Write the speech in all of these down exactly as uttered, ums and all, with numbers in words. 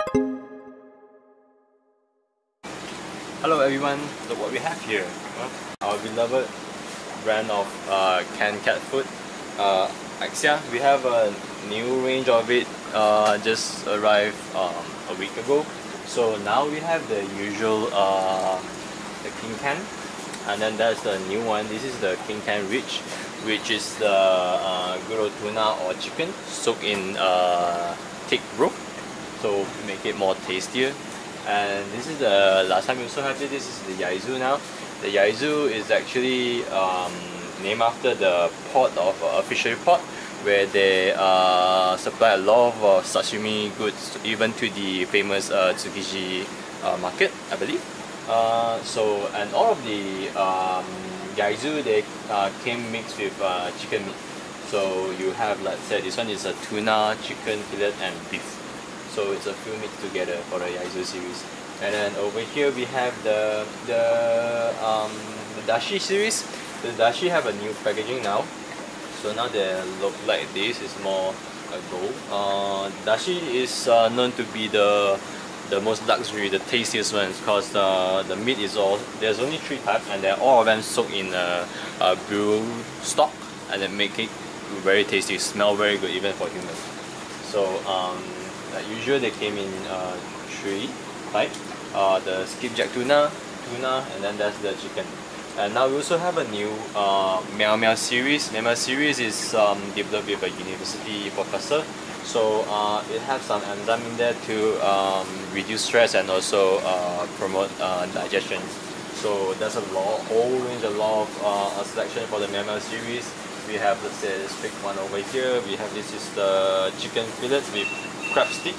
Hello everyone, so what we have here, uh, our beloved brand of uh, canned cat food, uh, Axia. We have a new range of it, uh, just arrived um, a week ago. So now we have the usual uh, the King Can, and then that's the new one. This is the King Can Rich, which is the uh, good old tuna or chicken soaked in uh, thick broth, so make it more tastier. And this is the last time we also have it. This is the Yaizu now. The Yaizu is actually um, named after the port of uh, fishery port, where they uh, supply a lot of uh, sashimi goods, even to the famous uh, Tsukiji uh, market, I believe. Uh, so, and all of the um, Yaizu, they uh, came mixed with uh, chicken meat. So you have, let's say, this one is a tuna, chicken fillet, and beef. So it's a few mixed together for the Yaizu series. And then over here we have the the um, the dashi series. The dashi have a new packaging now. So now they look like this. It's more a gold. Uh, dashi is uh, known to be the the most luxury, the tastiest ones, because uh, the meat is all. There's only three types, and they're all of them soaked in a, a brew stock, and then make it very tasty. Smell very good even for humans. So. Um, Like usual, they came in uh, three type. Uh, the skipjack tuna, tuna, and then that's the chicken. And now we also have a new uh, Meow Meow series. Meow Meow series is um, developed with a university professor. So uh, it has some enzyme in there to um, reduce stress and also uh, promote uh, digestion. So there's a lot, whole range, a lot of uh, selection for the Meow Meow series. We have, let's say, this big one over here. We have this is the chicken fillet with crab stick,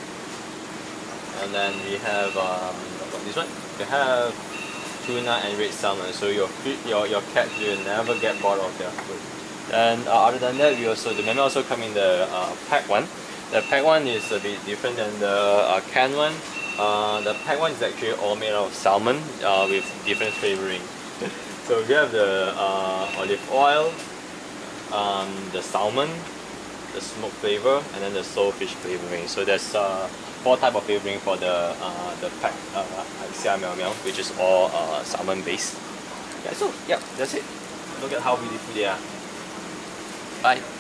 and then we have um, this one. We have tuna and red salmon. So your your your cat will never get bored of their food. And uh, other than that, we also the menu also come in the uh, pack one. The pack one is a bit different than the uh, can one. Uh, the pack one is actually all made out of salmon uh, with different flavoring. So we have the uh, olive oil, um, the salmon, the smoke flavor, and then the soulfish flavoring. So there's uh, four type of flavoring for the uh, the pack uh, Axia Meow Meow, which is all uh, salmon based. Yeah, so yeah, that's it. Look at how beautiful they are. Bye.